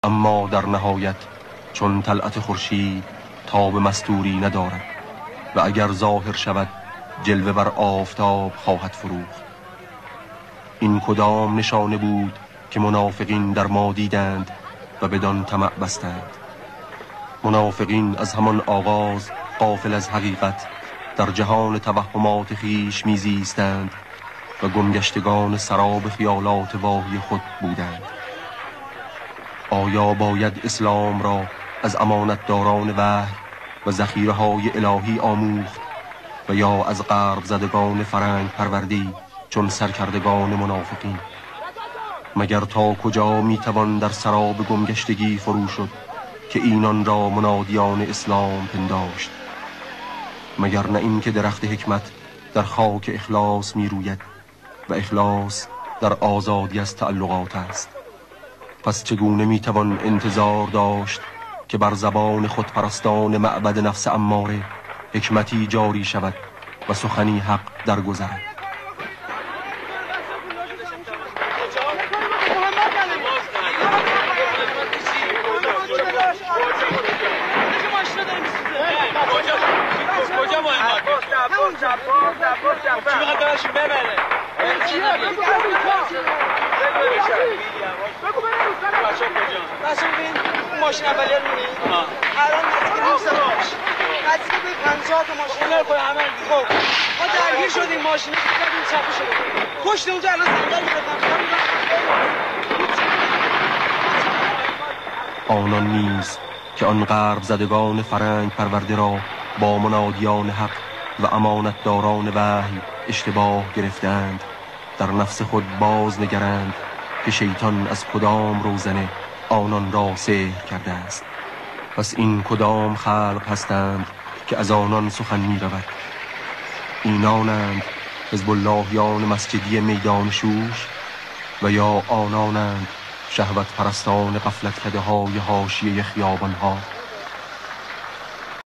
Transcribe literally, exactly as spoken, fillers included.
اما در نهایت چون طلعت خورشید تاب مستوری ندارد و اگر ظاهر شود جلوه بر آفتاب خواهد فروخت. این کدام نشانه بود که منافقین در ما دیدند و بدان طمع بستند؟ منافقین از همان آغاز غافل از حقیقت در جهان توهمات خیش میزیستند و گمگشتگان سراب خیالات واهی خود بودند. آیا باید اسلام را از امانتداران وحی و ذخیره های الهی آموخت و یا از غرب زدگان فرنگ پروردی چون سرکردگان منافقین؟ مگر تا کجا میتوان در سراب گمگشتگی فرو شد که اینان را منادیان اسلام پنداشت؟ مگر نه این که درخت حکمت در خاک اخلاص می روید و اخلاص در آزادی از تعلقات است؟ پس چگونه می توان انتظار داشت که بر زبان خودپرستان معبد نفس اماره حکمتی جاری شود و سخنی حق درگذرد؟ ماشین اولیه رو می‌بینید؟ الان نزدیک هفت باش. نزدیک به پنجاه تا ماشین رو همه خب. ما درگیر شدیم ماشین رو زدیم چپی شده. پشت اونجا الان صندل گرفتم. آنان نیز که آن غرب زدگان فرنگ پرورده را با منادیان حق و امانتداران وحی اشتباه گرفتند در نفس خود باز نگرند که شیطان از کدام روزنه آنان را سحر کرده است. پس این کدام خلق هستند که از آنان سخن می رود؟ اینانند حزب اللهیان مسجدی میدان شوش و یا آنانند شهوت پرستان غفلت کده های حاشیه خیابان ها؟